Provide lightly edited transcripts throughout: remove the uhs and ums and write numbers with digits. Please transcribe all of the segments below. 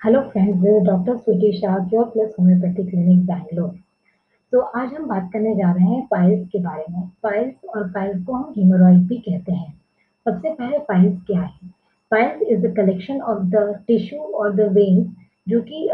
Hello friends, this is doctor Sweety Shah, cure plus homeopathy clinic Bangalore. तो आज हम बात करने जा रहे हैं पाइल्स के बारे में। पाइल्स को हम हीमोरॉइड भी कहते हैं। सबसे पहले पाइल्स क्या है? Piles is the collection of the tissue और द वेन्स जो कि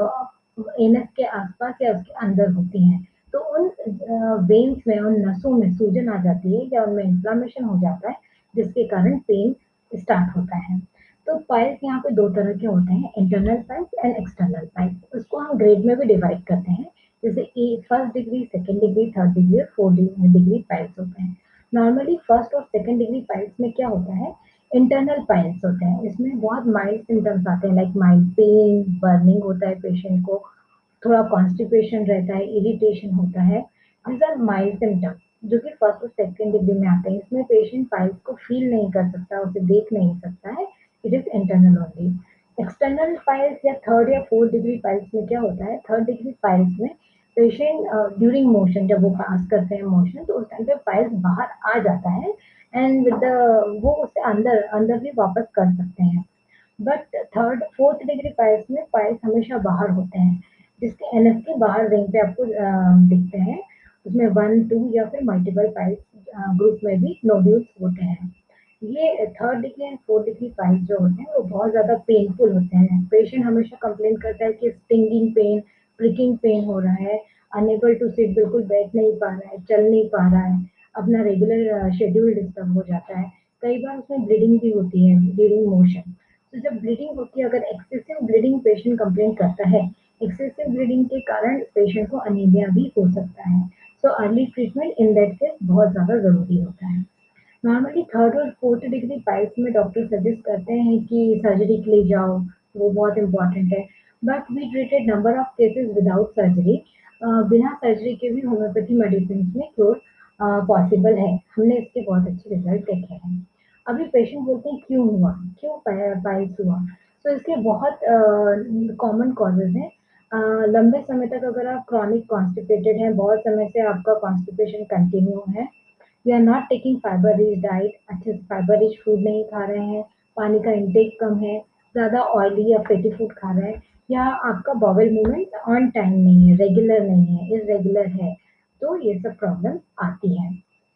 एनस के आसपास या उसके अंदर होती हैं। तो उन वेन्स में, उन नसों में सूजन आ जाती है या उनमें इन्फ्लामेशन हो जाता है, जिसके कारण पेन स्टार्ट होता है। तो पाइल्स यहाँ पे दो तरह के होते हैं, internal piles and external piles. उसको हम ग्रेड में भी डिवाइड करते हैं, जैसे a first degree, second degree, third degree और फोर्थ डिग्री पाइल्स होते हैं। नॉर्मली फर्स्ट और सेकंड डिग्री पाइल्स में क्या होता है, इंटरनल पाइल्स होते हैं। इसमें बहुत माइल्ड सिम्टम्स आते हैं, लाइक माइल्ड पेन, बर्निंग होता है पेशेंट को, थोड़ा कॉन्स्टिपेशन रहता है, इरिटेशन होता है। दीज आर माइल्ड सिम्टम्स जो कि फर्स्ट और सेकंड डिग्री में आते हैं। इसमें पेशेंट पाइल्स को फील नहीं कर सकता, उसे देख नहीं सकता है। It is internal only. External piles या थर्ड या फोर्थ डिग्री पाइल्स में क्या होता है, थर्ड डिग्री पाइल्स में पेशेंट ड्यूरिंग मोशन, जब वो पास करते हैं मोशन, तो उस टाइम पे पाइल्स बाहर आ जाता है एंड विद वो उसे अंदर अंदर भी वापस कर सकते हैं। But third fourth degree piles में पाइल्स हमेशा बाहर होते हैं, जिसके एनएस के बाहर रिंग पे आपको दिखते हैं। उसमें वन टू या फिर मल्टीपल पाइल्स ग्रुप में भी नोड्यूल्स होते हैं। ये third degree and fourth degree piles जो होते हैं वो बहुत ज़्यादा पेनफुल होते हैं। पेशेंट हमेशा कंप्लेन करता है कि स्टिंगिंग पेन, प्रिकिंग पेन हो रहा है, अनेबल टू सिट, बिल्कुल बैठ नहीं पा रहा है, चल नहीं पा रहा है, अपना रेगुलर शेड्यूल डिस्टर्ब हो जाता है। कई बार उसमें ब्लीडिंग भी होती है ड्यूरिंग मोशन। तो जब ब्लीडिंग होती है, अगर एक्सेसिव ब्लीडिंग पेशेंट कंप्लेन करता है, एक्सेसिव ब्लीडिंग के कारण पेशेंट को अनीमिया भी हो सकता है। So early treatment in that case बहुत ज़्यादा ज़रूरी होता है। नॉर्मली थर्ड और फोर्थ डिग्री पाइल्स में डॉक्टर सजेस्ट करते हैं कि सर्जरी के लिए जाओ, वो बहुत इंपॉर्टेंट है। But we treated number of cases without surgery. बिना सर्जरी के भी होम्योपैथी मेडिसिन में क्योर पॉसिबल है। हमने इसके बहुत अच्छे रिजल्ट देखे हैं। अभी पेशेंट बोलते हैं क्यों हुआ, क्यों पाइल्स हुआ। तो इसके बहुत कॉमन कॉजेज हैं। लंबे समय तक अगर आप क्रॉनिक कॉन्स्टिपेटेड हैं, बहुत समय से आपका कॉन्स्टिपेशन कंटिन्यू है, we are not taking fibre rich diet, अच्छे से फाइबर रिच फूड नहीं खा रहे हैं, पानी का इंटेक कम है, ज़्यादा ऑयली या फैटी फूड खा रहे हैं, या आपका बॉवल मूवमेंट ऑन टाइम नहीं है, रेगुलर नहीं है, इरेगुलर है, तो ये सब प्रॉब्लम आती है।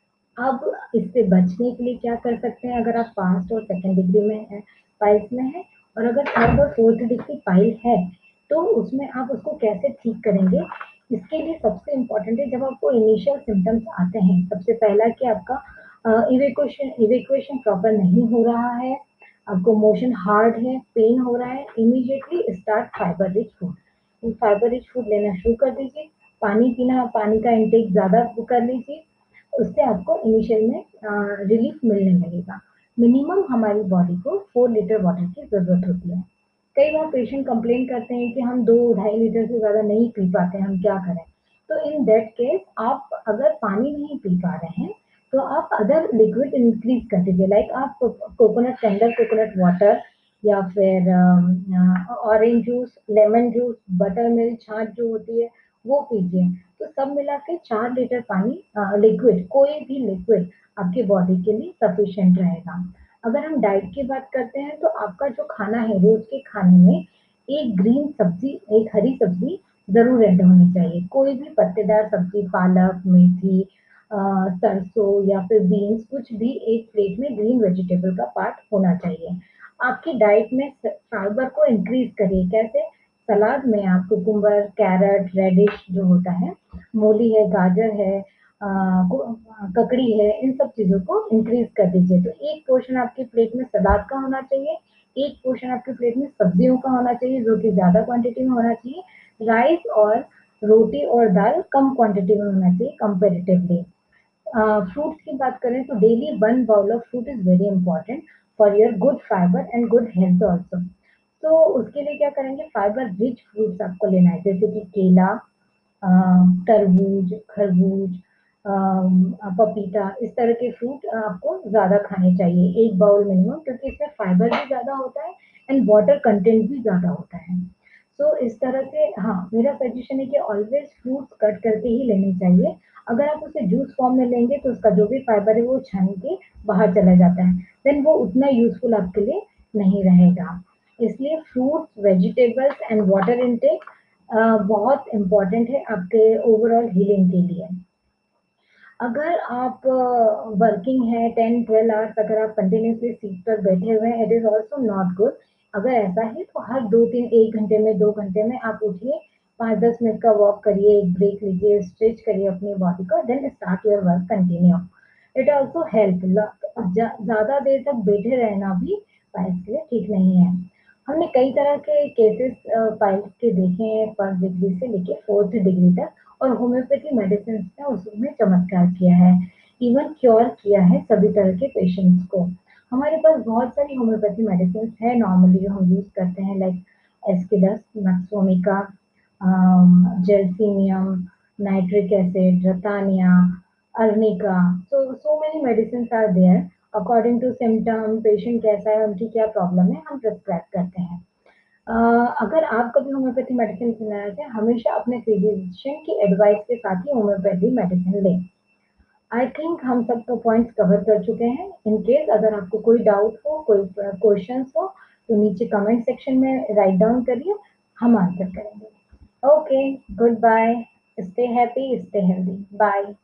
अब इससे बचने के लिए क्या कर सकते हैं? अगर आप फर्स्ट और सेकंड डिग्री में है, पाइल्स में है, और अगर थर्ड और फोर्थ डिग्री पाइल है, तो उसमें आप उसको कैसे ठीक करेंगे? इसके लिए सबसे इम्पोर्टेंट है, जब आपको इनिशियल सिम्टम्स आते हैं, सबसे पहला कि आपका इवेक्वेशन प्रॉपर नहीं हो रहा है, आपको मोशन हार्ड है, पेन हो रहा है, immediately start fibre rich food. Fibre rich food लेना शुरू कर दीजिए, पानी पीना, पानी का इंटेक ज़्यादा कर लीजिए, उससे आपको इनिशियल में रिलीफ मिलने लगेगा। मिनिमम हमारी बॉडी को 4 लीटर वाटर की ज़रूरत होती है। कई बार पेशेंट कंप्लेन करते हैं कि हम 2-2.5 लीटर से ज़्यादा नहीं पी पाते, हम क्या करें? तो इन दैट केस आप अगर पानी नहीं पी पा रहे हैं, तो आप अदर लिक्विड इंक्रीज़ कर दीजिए, लाइक आप कोकोनट, टेंडर कोकोनट वाटर, या फिर orange juice, lemon juice, buttermilk छाछ जो होती है, वो पीजिए। तो सब मिला के 4 लीटर पानी, लिक्विड, कोई भी लिक्विड आपकी बॉडी के लिए सफिशिएंट रहेगा। अगर हम डाइट की बात करते हैं, तो आपका जो खाना है, रोज के खाने में एक ग्रीन सब्जी, एक हरी सब्जी जरूर ऐड होनी चाहिए। कोई भी पत्तेदार सब्जी, पालक, मेथी, सरसों या फिर बीन्स, कुछ भी एक प्लेट में ग्रीन वेजिटेबल का पार्ट होना चाहिए। आपकी डाइट में फाइबर को इंक्रीज करिए। कैसे? सलाद में आप कुकुम्बर, कैरट, रेडिश जो होता है, मूली है, गाजर है, ककड़ी है, इन सब चीज़ों को इंक्रीज कर दीजिए। तो एक पोर्शन आपकी प्लेट में सलाद का होना चाहिए, एक पोर्शन आपकी प्लेट में सब्जियों का होना चाहिए, जो कि ज़्यादा क्वांटिटी में होना चाहिए। राइस और रोटी और दाल कम क्वांटिटी में होना चाहिए कंपेरेटिवली। फ्रूट्स की बात करें, तो daily 1 bowl of fruit is very important for your good fibre and good health also. तो उसके लिए क्या करेंगे, फाइबर रिच फ्रूट्स आपको लेना है, जैसे कि केला, अ, तरबूज, खरबूज, पपीता, इस तरह के फ्रूट आपको ज़्यादा खाने चाहिए, 1 बाउल मिनिमम, क्योंकि इसमें फाइबर भी ज़्यादा होता है एंड वाटर कंटेंट भी ज़्यादा होता है। सो इस तरह से, हाँ, मेरा सजेशन है कि ऑलवेज़ फ्रूट्स कट करके ही लेने चाहिए। अगर आप उसे जूस फॉर्म में लेंगे, तो उसका जो भी फाइबर है वो छन के बाहर चला जाता है, देन वो उतना यूज़फुल आपके लिए नहीं रहेगा। इसलिए fruits, vegetables and water intake बहुत इम्पोर्टेंट है आपके ओवरऑल हीलिंग के लिए। अगर आप वर्किंग है 10-12 आवर्स, अगर आप कंटिन्यूअसली सीट पर बैठे हुए हैं, it is also not good. अगर ऐसा है तो हर 2-3 1 घंटे में 2 घंटे में आप उठिए, 5-10 मिनट का वॉक करिए, एक ब्रेक लीजिए, स्ट्रेच करिए अपनी बॉडी को, then start your work continue. It also help ज़्यादा देर तक बैठे रहना भी पाइल्स के लिए ठीक नहीं है। हमने कई तरह के केसेस पाइल्स के देखे हैं, फर्स्ट डिग्री से लेके फोर्थ डिग्री तक, और होम्योपैथी मेडिसिन ने उसमें चमत्कार किया है, इवन क्योर किया है सभी तरह के पेशेंट्स को। हमारे पास बहुत सारी होम्योपैथी मेडिसिन है नॉर्मली जो हम यूज करते हैं, लाइक एस्किडस, मैक्सोमिका, gelsemium, nitric acid, ratanhia, arnica. So many medicines are there. According to symptom, patient कैसा है, उनकी क्या प्रॉब्लम है, हम प्रिस्क्राइब करते हैं। अगर आप कभी होम्योपैथी मेडिसिन लेना चाहें, हमेशा अपने फिजिशियन की एडवाइस के साथ ही होम्योपैथी मेडिसिन लें। आई थिंक हम सब तो पॉइंट्स कवर कर चुके हैं। इन केस अगर आपको कोई डाउट हो, कोई क्वेश्चंस हो, तो नीचे कमेंट सेक्शन में राइट डाउन करिए, हम आंसर करेंगे। Okay, good bye, stay happy, stay healthy, bye.